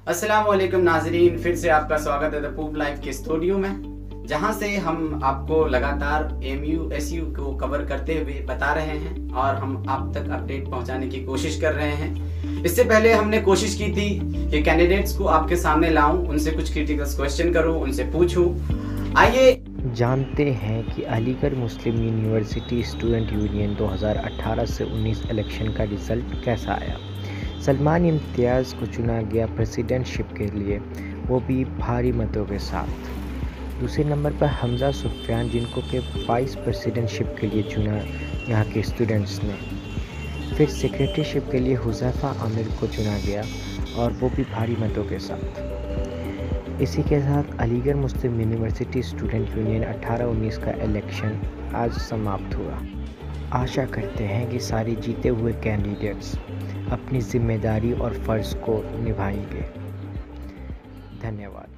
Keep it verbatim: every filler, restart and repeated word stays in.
अस्सलाम वालेकुम नाजरीन, फिर से आपका स्वागत है द पूब लाइफ के स्टूडियो में, जहां से हम आपको लगातार एम यू एस यू को कवर करते हुए बता रहे हैं और हम आप तक अपडेट पहुंचाने की कोशिश कर रहे हैं। इससे पहले हमने कोशिश की थी कि कैंडिडेट्स को आपके सामने लाऊं, उनसे कुछ क्रिटिकल क्वेश्चन करूं, उनसे पूछूं। आइए जानते हैं कि Aligarh Muslim university student union दो हज़ार अठारह से उन्नीस इलेक्शन का रिज़ल्ट कैसा आया। सलमान इम्तियाज़ को चुना गया प्रेसिडेंटशिप के लिए, वो भी भारी मतों के साथ। दूसरे नंबर पर हमजा सुफियान, जिनको के वाइस प्रेसिडेंटशिप के लिए चुना यहाँ के स्टूडेंट्स ने। फिर सेक्रेटरीशिप के लिए हुज़ैफ़ा आमिर को चुना गया और वो भी भारी मतों के साथ। इसी के साथ Aligarh Muslim university student union अठारह उन्नीस का इलेक्शन आज समाप्त हुआ। आशा करते हैं कि सारे जीते हुए कैंडिडेट्स अपनी जिम्मेदारी और फ़र्ज़ को निभाएंगे। धन्यवाद।